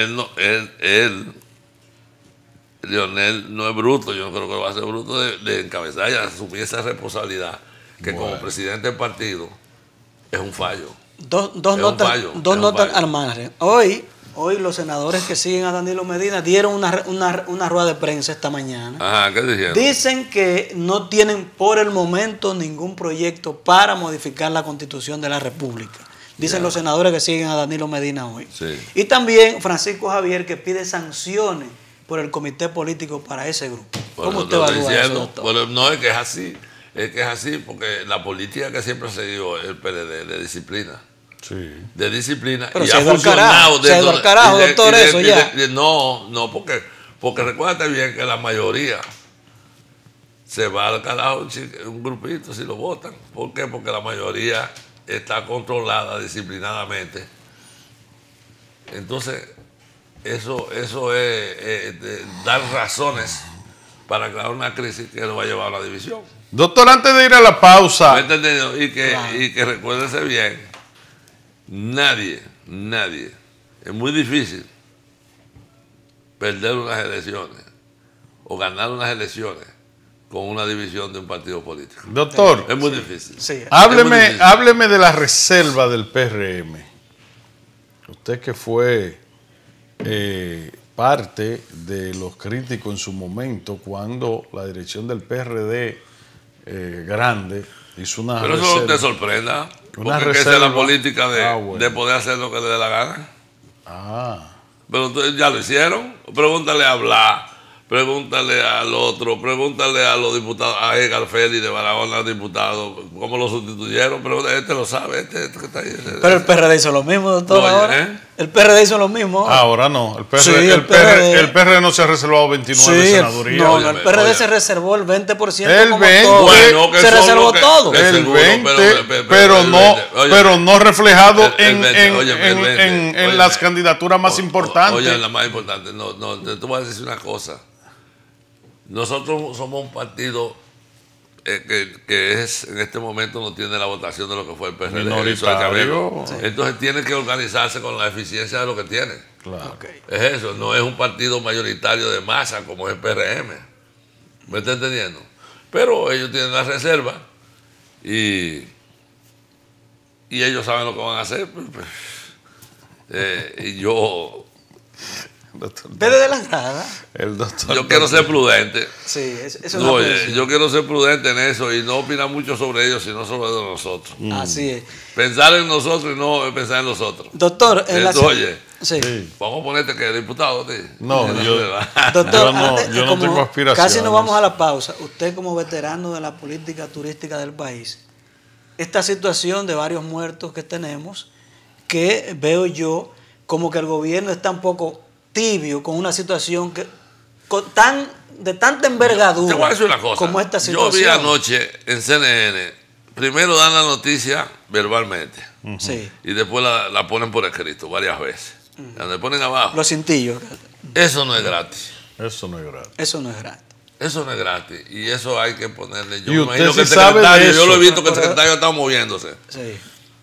Leonel no es bruto, yo no creo que va a ser bruto de encabezar y asumir esa responsabilidad, que como presidente del partido es un fallo. Dos notas al margen. Hoy los senadores que siguen a Danilo Medina dieron una rueda de prensa esta mañana. Ajá, ¿qué dijeron? Dicen que no tienen por el momento ningún proyecto para modificar la Constitución de la República. Dicen los senadores que siguen a Danilo Medina hoy. Sí. Y también Francisco Javier, que pide sanciones por el comité político para ese grupo. ¿Cómo usted evalúa eso, doctor? No, es que es así. Es que es así porque la política que siempre ha seguido el PLD de disciplina. Sí. De disciplina. Pero y se ha funcionado. Se ha ido al carajo, doctor, eso ya. No, porque recuérdate bien que la mayoría se va al carajo un grupito si lo votan. ¿Por qué? Porque la mayoría está controlada disciplinadamente. Entonces, eso es dar razones para crear una crisis que nos va a llevar a la división. Doctor, antes de ir a la pausa. ¿Me entendido? Y que recuérdense bien, nadie, es muy difícil perder unas elecciones o ganar unas elecciones con una división de un partido político. Doctor, es muy difícil. Sí. Hábleme de la reserva del PRM. Usted que fue parte de los críticos en su momento cuando la dirección del PRD grande hizo una Pero eso no te sorprenda, porque esa es la política de poder hacer lo que le dé la gana. Pero ya lo hicieron. Pregúntale a Blas, pregúntale al otro, pregúntale a los diputados, a Edgar Félix de Barahona, diputado, cómo lo sustituyeron. Pero este lo sabe, este que está ahí. Pero el PRD hizo lo mismo, doctor, ahora. El PRD hizo lo mismo. Ahora no. El PRD no se ha reservado 29 senadurías. No, el PRD se reservó el 20%. El 20%. Bueno, se reservó todo. El 20%, pero no reflejado en las candidaturas más importantes. Oye, la más importante. No, te voy a decir una cosa. Nosotros somos un partido que es en este momento no tiene la votación de lo que fue el PRD. Entonces tiene que organizarse con la eficiencia de lo que tiene. Claro. Es eso, no es un partido mayoritario de masa como es el PRM. ¿Me está entendiendo? Pero ellos tienen la reserva y ellos saben lo que van a hacer. Y yo... Vete de la grada. Yo quiero ser prudente. Sí, eso Oye, yo quiero ser prudente en eso y no opinar mucho sobre ellos, sino sobre nosotros. Así es. Pensar en nosotros y no pensar en los otros. Doctor, oye, vamos a ponerte que diputado. No, doctor, yo no tengo aspiraciones. Casi nos vamos a la pausa. Usted como veterano de la política turística del país, esta situación de varios muertos que tenemos, que veo yo como que el gobierno está un poco tibio con una situación de tanta envergadura. Te voy a decir una cosa. Como esta situación. Yo vi anoche en CNN, primero dan la noticia verbalmente. Sí. Y después la ponen por escrito varias veces. Donde ponen abajo. Los cintillos. Eso no es gratis. Eso no es gratis. Eso no es gratis. Eso no es gratis. Y eso hay que ponerle. Yo me imagino que el secretario, yo lo he visto que el secretario está moviéndose. Sí.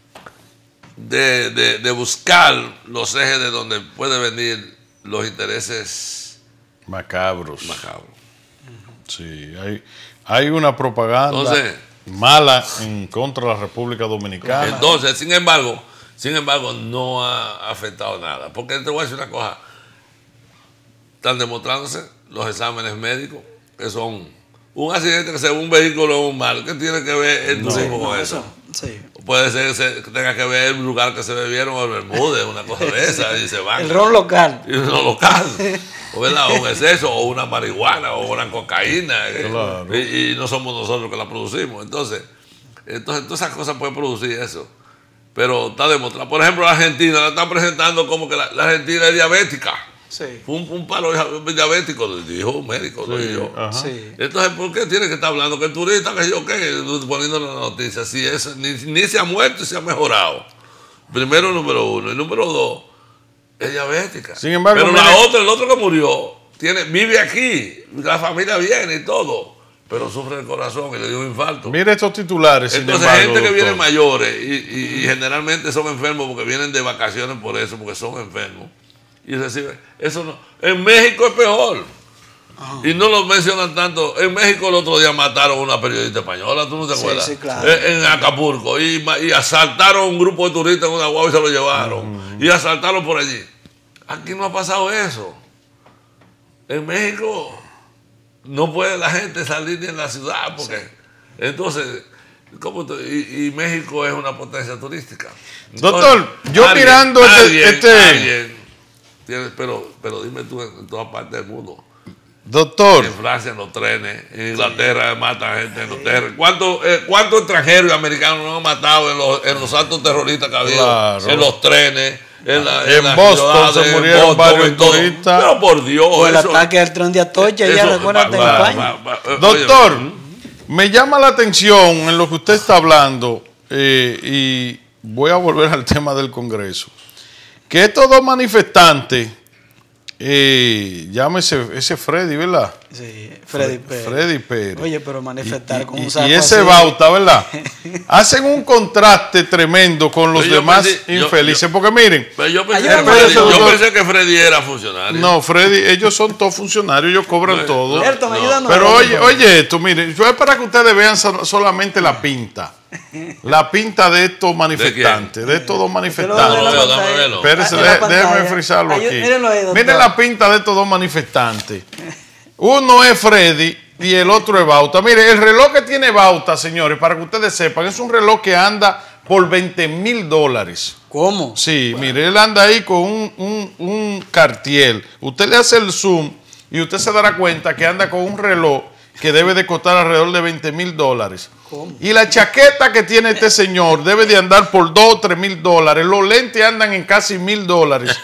De buscar los ejes de donde puede venir los intereses macabros. Sí, hay una propaganda mala en contra de la República Dominicana. Entonces, sin embargo, no ha afectado nada. Porque te voy a decir una cosa. Están demostrándose los exámenes médicos que son un accidente que sea un vehículo o un mar. ¿Qué tiene que ver el turismo con eso? Sí. Puede ser que tenga que ver el lugar que se bebieron o el Bermúdez, una cosa de esa, y se van. El ron local. Y el ron local. ¿Verdad? O un exceso, o una marihuana, o una cocaína. Claro. Y no somos nosotros que la producimos. Entonces, todas esas cosas pueden producir eso. Pero está demostrado. Por ejemplo, la Argentina la están presentando como que la Argentina es diabética. Sí. Fue un paro diabético, dijo un médico. Sí. Entonces, ¿por qué tiene que estar hablando que el turista, que yo qué, poniendo la noticia? Si eso, ni se ha muerto y se ha mejorado. Primero, número uno. Y número dos, es diabética. Sin embargo, pero el otro que murió, vive aquí, la familia viene y todo, pero sufre el corazón y le dio un infarto. Mire estos titulares. Entonces, gente que viene mayores y generalmente son enfermos porque vienen de vacaciones por eso, porque son enfermos. Y recibe. Eso no. En México es peor. Y no lo mencionan tanto. En México el otro día mataron a una periodista española, ¿tú no te acuerdas? Sí, claro. En Acapulco. Y asaltaron a un grupo de turistas en una guagua y se lo llevaron. Y asaltaron por allí. Aquí no ha pasado eso. En México no puede la gente salir ni en la ciudad. Porque entonces, y México es una potencia turística. Entonces, doctor, yo mirando pero dime tú, en toda parte del mundo. Doctor. En Francia, en los trenes, en Inglaterra matan gente en los trenes. ¿Cuántos extranjeros y americanos no han matado en los actos terroristas que ha habido? Claro. En los trenes, en Boston se murieron varios turistas. Pero por Dios. O el ataque al tren de Atocha, ya recuerdan en España. Doctor, me llama la atención en lo que usted está hablando y voy a volver al tema del Congreso, que estos dos manifestantes, llámese ese Freddy, ¿verdad? Sí, Freddy Pérez. Freddy Pérez. Oye, pero manifestar con un saco y ese así. Bauta, ¿verdad? Hacen un contraste tremendo con los demás infelices. Porque miren, yo pensé que Freddy era funcionario. No, Freddy, ellos son todos funcionarios, ellos cobran todo. No. Pero oye esto, miren, yo es para que ustedes vean solamente la pinta. La pinta de estos manifestantes, de estos dos manifestantes. Espérense, déjenme frizarlo aquí. Miren la pinta de estos dos manifestantes. Uno es Freddy y el otro es Bauta. Mire, el reloj que tiene Bauta, señores, para que ustedes sepan, es un reloj que anda por $20,000. ¿Cómo? Sí, mire, él anda ahí con un Cartier. Usted le hace el zoom y usted se dará cuenta que anda con un reloj que debe de costar alrededor de $20,000. Y la chaqueta que tiene este señor debe de andar por $2,000 o $3,000. Los lentes andan en casi $1,000.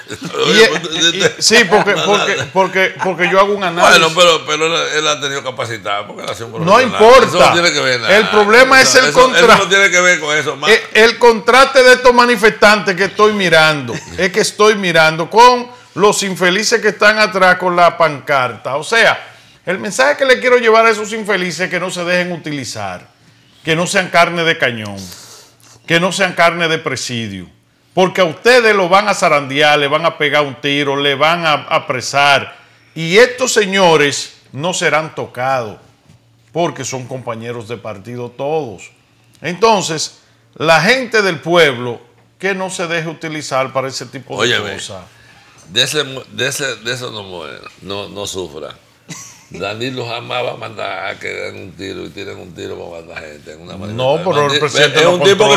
Sí, porque yo hago un análisis. Bueno, pero él ha tenido capacidad. No importa. Eso no tiene que ver nada. El problema es el contraste. Eso no tiene que ver con eso. El contraste de estos manifestantes que estoy mirando, es que estoy mirando con los infelices que están atrás con la pancarta. O sea, el mensaje que le quiero llevar a esos infelices es que no se dejen utilizar, que no sean carne de cañón, que no sean carne de presidio, porque a ustedes lo van a zarandear, le van a pegar un tiro, le van a apresar, y estos señores no serán tocados, porque son compañeros de partido todos. Entonces, la gente del pueblo, que no se deje utilizar para ese tipo de cosas. De eso no sufra. Danilo jamás va a mandar a que den un tiro y tiren un tiro para matar gente en una No, pero el presidente es un tipo que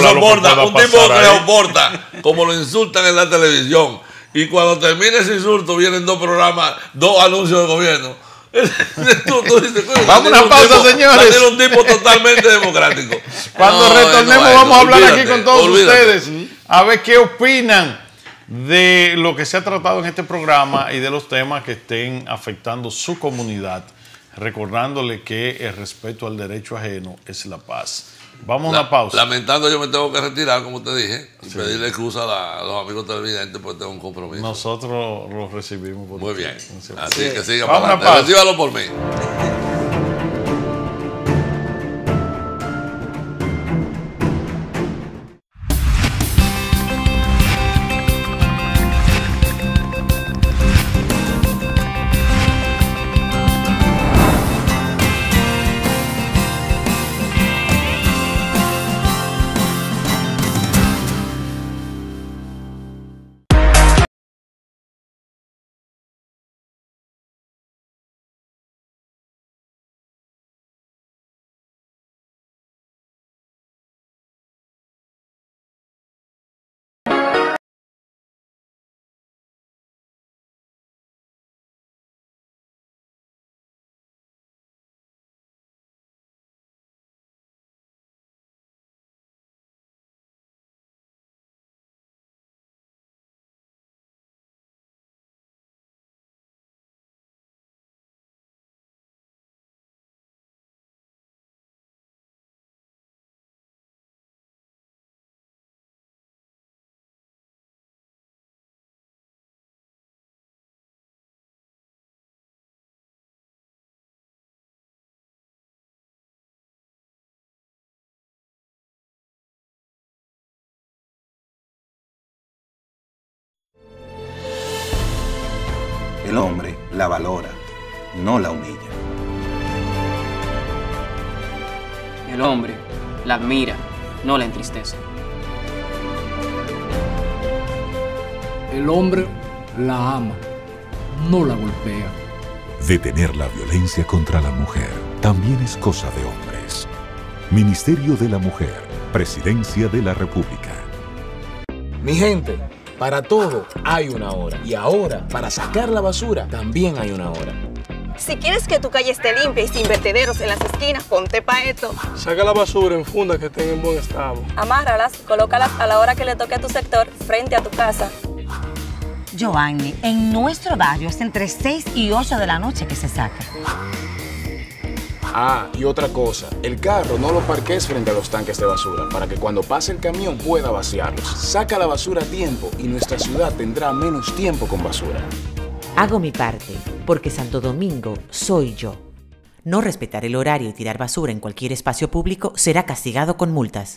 soporta, como lo insultan en la televisión. Y cuando termine ese insulto vienen dos programas, dos anuncios de gobierno. Tú dices, vamos a una pausa, señores. Danilo es un tipo totalmente democrático. Cuando retornemos vamos a hablar aquí con todos ustedes a ver qué opinan de lo que se ha tratado en este programa y de los temas que estén afectando su comunidad, recordándole que el respeto al derecho ajeno es la paz. Vamos a una pausa. Lamentando, yo me tengo que retirar, como te dije, y pedirle excusa a los amigos televidentes porque tengo un compromiso. Nosotros los recibimos por muy bien. Así que siga para adelante. Recíbalo por mí. El hombre la valora, no la humilla. El hombre la admira, no la entristece. El hombre la ama, no la golpea. Detener la violencia contra la mujer también es cosa de hombres. Ministerio de la Mujer, Presidencia de la República. Mi gente, para todo hay una hora. Y ahora, para sacar la basura, también hay una hora. Si quieres que tu calle esté limpia y sin vertederos en las esquinas, ponte Paeto. Saca la basura en fundas que estén en buen estado. Amárralas, colócalas a la hora que le toque a tu sector, frente a tu casa. Joanny, en nuestro barrio es entre 6 y 8 de la noche que se saca. Ah, y otra cosa, el carro no lo parques frente a los tanques de basura para que cuando pase el camión pueda vaciarlos. Saca la basura a tiempo y nuestra ciudad tendrá menos tiempo con basura. Hago mi parte, porque Santo Domingo soy yo. No respetar el horario y tirar basura en cualquier espacio público será castigado con multas.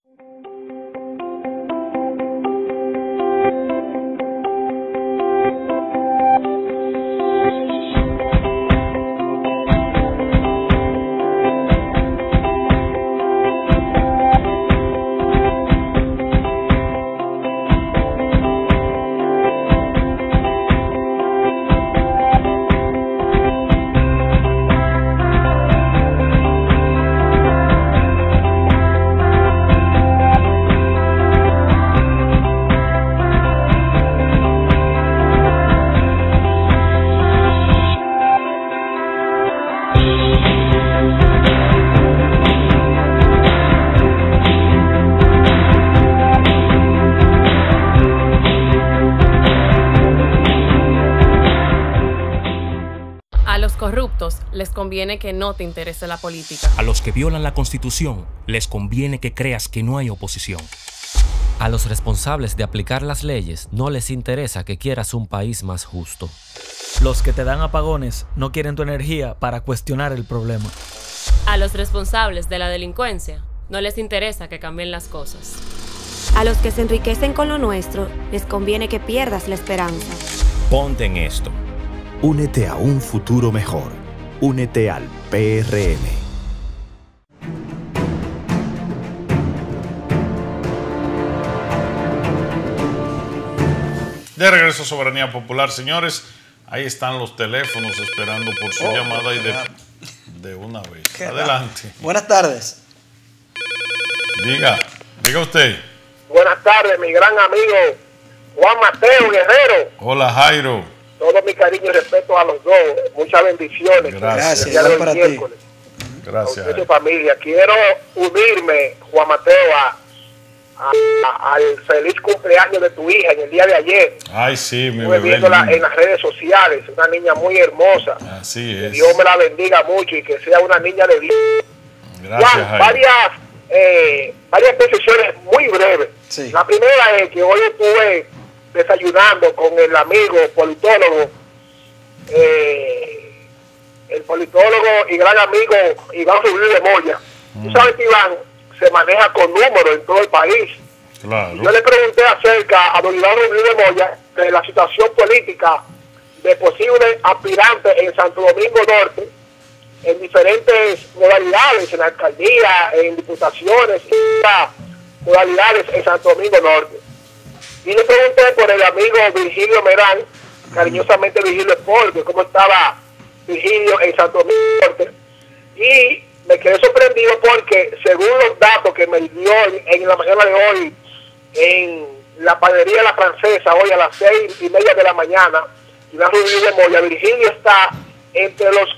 Les conviene que no te interese la política. A los que violan la Constitución, les conviene que creas que no hay oposición. A los responsables de aplicar las leyes no les interesa que quieras un país más justo. Los que te dan apagones no quieren tu energía para cuestionar el problema. A los responsables de la delincuencia no les interesa que cambien las cosas. A los que se enriquecen con lo nuestro, les conviene que pierdas la esperanza. Ponte en esto. Únete a un futuro mejor. Únete al PRM. De regreso a Soberanía Popular, señores. Ahí están los teléfonos esperando por su llamada y de una vez. Adelante. Buenas tardes. Diga usted. Buenas tardes, mi gran amigo Juan Mateo Guerrero. Hola, Jairo. Todo mi cariño y respeto a los dos. Muchas bendiciones. Gracias. Igual para ti. Gracias. A tu familia. Quiero unirme, Juan Mateo, al feliz cumpleaños de tu hija en el día de ayer. Ay, sí, mi bebé. Estuve viéndola en las redes sociales. Una niña muy hermosa. Así es. Que Dios me la bendiga mucho y que sea una niña de vida. Gracias, Juan, Jairo. varias precisiones muy breves. Sí. La primera es que hoy estuve desayunando con el amigo politólogo, el politólogo y gran amigo Iván Rubio de Moya. Tú sabes que Iván se maneja con números en todo el país. Claro. Yo le pregunté acerca a don Iván Rubio de Moya de la situación política de posibles aspirantes en Santo Domingo Norte, en diferentes modalidades, en la alcaldía, en diputaciones, y modalidades en Santo Domingo Norte. Y le pregunté por el amigo Virgilio Merán, cariñosamente Virgilio Sport, cómo estaba Virgilio en Santo Domingo Norte. Y me quedé sorprendido porque, según los datos que me dio en la mañana de hoy, en la panadería La Francesa, hoy a las 6:30 de la mañana, Iván Rubio de Moya, Virgilio está entre los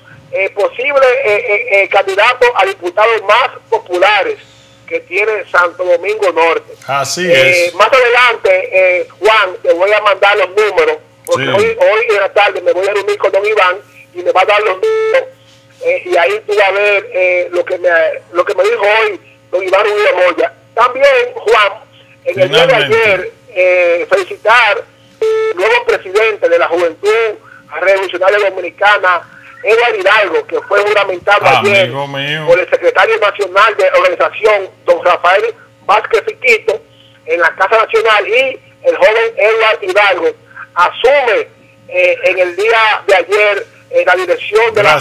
posibles candidatos a diputados más populares que tiene Santo Domingo Norte. Así es. Más adelante, Juan, te voy a mandar los números, porque hoy en la tarde me voy a reunir con don Iván y me va a dar los números, y ahí tú vas a ver lo que me dijo hoy don Iván Rubio de Moya. También, Juan, en el día de ayer, felicitar al nuevo presidente de la Juventud Revolucionaria Dominicana, Eduardo Hidalgo, que fue juramentado ayer por el secretario nacional de organización, don Rafael Vázquez Fiquito, en la Casa Nacional, y el joven Eduardo Hidalgo asume en el día de ayer la dirección de la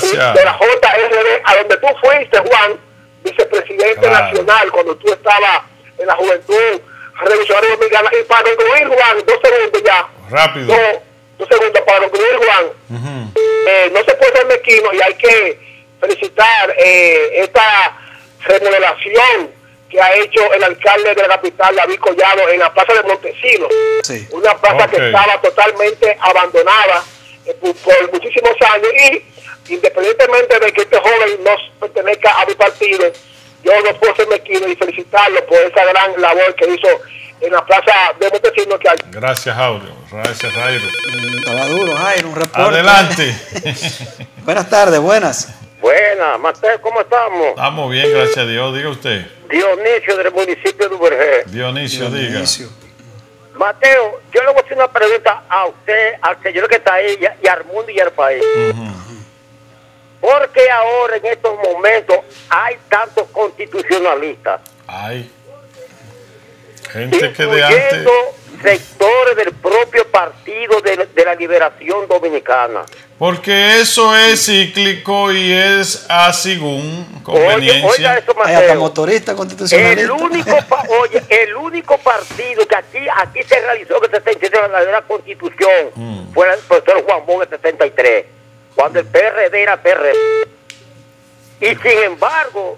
JRD, a donde tú fuiste, Juan, vicepresidente nacional, cuando tú estabas en la Juventud Revolucionaria Dominicana. Y para concluir, Juan, 2 segundos ya. Rápido. 2 segundos para concluir, Juan. No se puede ser mezquino y hay que felicitar esta remodelación que ha hecho el alcalde de la capital, David Collado, en la plaza de Montesinos. Sí. Una plaza que estaba totalmente abandonada por muchísimos años, y independientemente de que este joven no pertenezca a mi partido, yo no puedo ser mezquino y felicitarlo por esa gran labor que hizo en la plaza de Montesinos. Gracias, Jairo. Gracias, Jairo. Estaba duro, Jairo, un reporte. Adelante. Buenas tardes, buenas. Buena, Mateo, ¿cómo estamos? Estamos bien, gracias a Dios. Diga usted. Dionisio, del municipio de Ubergé. Dionisio, diga. Mateo, yo le voy a hacer una pregunta a usted, al señor que está ahí, y al mundo y al país. ¿Por qué ahora, en estos momentos, hay tantos constitucionalistas? Hay gente que de antes... Incluyendo sectores del propio Partido de la Liberación Dominicana. Porque eso es cíclico y es a según conveniencia. Oiga eso, Mateo. Hay hasta motoristas constitucionalistas. El único partido que aquí se realizó que se entiende la Constitución fue el profesor Juan Bosch en el 63, cuando el PRD era PRD. Y sin embargo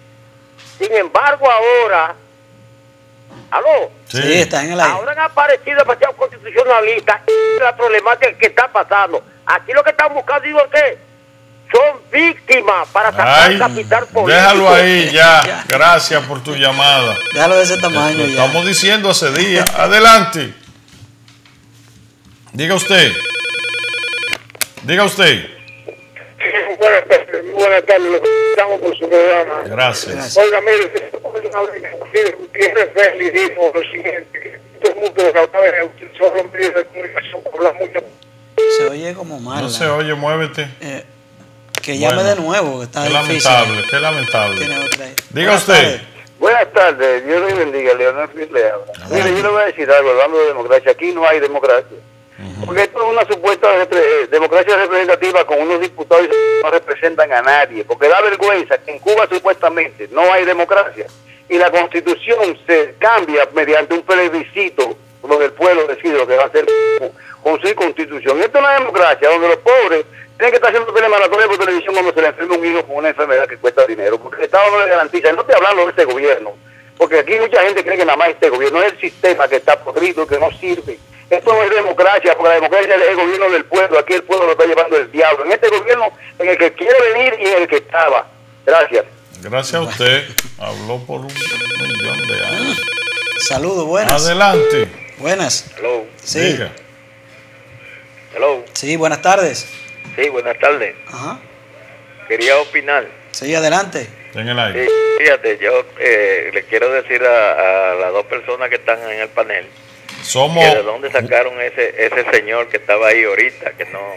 ahora, ¿aló? Sí, está en el aire. Ahora han aparecido demasiados constitucionalistas y la problemática que está pasando. Aquí lo que están buscando, digo, ¿qué? Son víctimas para sacar capital político. Déjalo ahí ya. Gracias por tu llamada. Déjalo de ese tamaño. Lo estamos diciendo hace días. Adelante. Diga usted. Diga usted. Buenas tardes, estamos por su programa. Gracias. Oiga, mire, Félix dijo lo siguiente: todo el mundo lo que son los medios de comunicación habla mucho. Se oye como mal. No se oye, muévete. Que llame de nuevo, que está difícil. Qué lamentable. Diga Buenas usted. tardes. Buenas tardes, Dios le bendiga, Leonel Fritz le habla. Mire, yo le voy a decir algo, hablando de democracia, aquí no hay democracia. Porque esto es una supuesta democracia representativa con unos diputados que no representan a nadie, porque da vergüenza que en Cuba supuestamente no hay democracia y la constitución se cambia mediante un plebiscito donde el pueblo decide lo que va a hacer con su constitución. Esto es una democracia donde los pobres tienen que estar haciendo telemaratones por televisión cuando se le enferma un hijo con una enfermedad que cuesta dinero, porque el Estado no le garantiza. No estoy hablando de este gobierno, porque aquí mucha gente cree que nada más este gobierno es el sistema que está podrido, que no sirve. Esto no es democracia, porque la democracia es el gobierno del pueblo. Aquí el pueblo lo está llevando el diablo. En este gobierno, en el que quiere venir y en el que estaba. Gracias. Gracias a usted. Habló por 1 millón de años. Saludos, buenas. Adelante. Buenas. Hello. Sí. Diga. Hello. Sí, buenas tardes. Sí, buenas tardes. Ajá. Quería opinar. Sí, adelante. En el aire. Sí, fíjate, yo le quiero decir a las dos personas que están en el panel somos que de dónde sacaron ese señor que estaba ahí ahorita,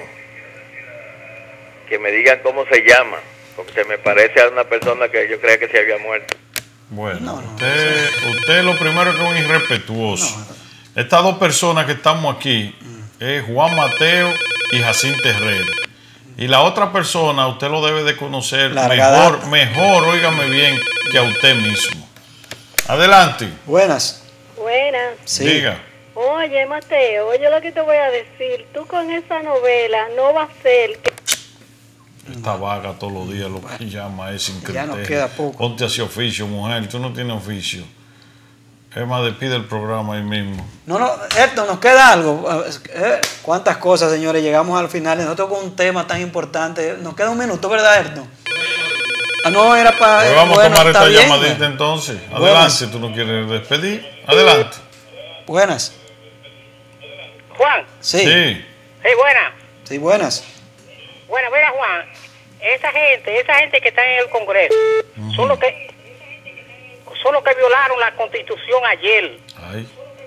que me digan cómo se llama, porque se me parece a una persona que yo creía que se había muerto. Bueno, usted lo primero que es un irrespetuoso. Estas dos personas que estamos aquí es Juan Mateo y Jacinto Herrera. Y la otra persona usted lo debe de conocer mejor, óigame bien, que a usted mismo. Adelante. Buenas. Buenas. Sí. Diga. Oye, Mateo, oye lo que te voy a decir. Tú con esa novela no va a ser que... Esta vaga todos los días lo que llama es sin criterio. Ya nos queda poco. Ponte hacia oficio, mujer. Tú no tienes oficio. Es más, despide el programa ahí mismo. No, Héctor, nos queda algo. ¿Cuántas cosas, señores? Llegamos al final y nosotros con un tema tan importante. Nos queda un minuto, ¿verdad, Héctor? No, era para... Pues vamos a tomar esta llamadita entonces. Adelante, tú no quieres despedir. Adelante. Buenas. Juan. Sí. Sí, buenas. Sí, buenas. Bueno, mira, Juan, esa gente que está en el Congreso, son los que violaron la Constitución ayer. Ay.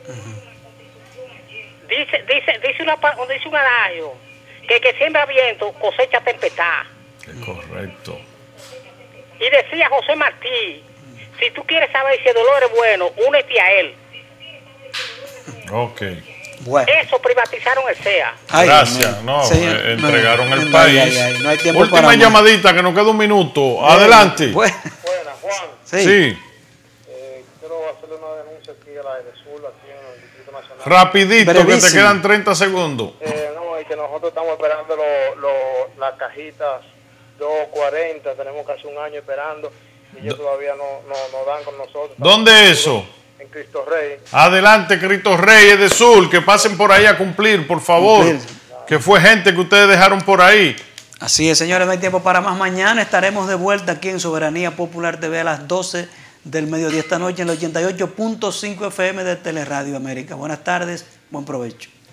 Dice un adagio que el que siembra viento cosecha tempestad. Es correcto. Y decía José Martí, si tú quieres saber si el dolor es bueno, únete a él. Ok. Bueno. Eso privatizaron el SEA. Gracias. Entregaron el país. No hay tiempo. Última llamadita, que nos queda un minuto. Adelante. Buenas, Juan. Sí. Quiero hacerle una denuncia aquí a la EDESUR, aquí en el Distrito Nacional. Rapidito, que te quedan 30 segundos. No, y que nosotros estamos esperando las cajitas 240, tenemos casi un año esperando y ellos todavía no dan con nosotros. ¿Dónde es eso? En Cristo Rey. Adelante, Cristo Rey, es de Sur, que pasen por ahí a cumplir, por favor. Que fue gente que ustedes dejaron por ahí. Así es, señores, no hay tiempo para más. Mañana estaremos de vuelta aquí en Soberanía Popular TV a las 12 del mediodía esta noche en el 88.5 FM de Teleradio América. Buenas tardes, buen provecho.